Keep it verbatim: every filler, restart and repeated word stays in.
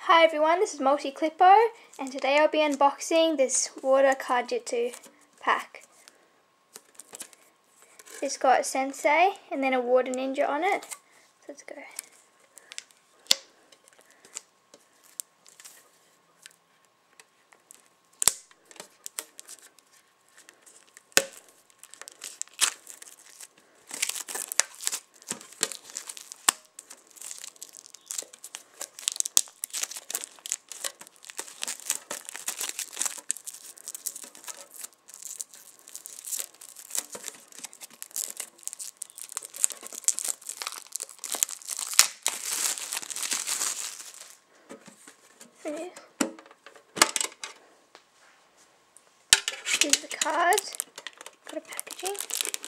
Hi everyone, this is MultiClipo and today I'll be unboxing this water card Jitsu pack. It's got Sensei and then a water ninja on it. So let's go. Here's the card. Got a packaging.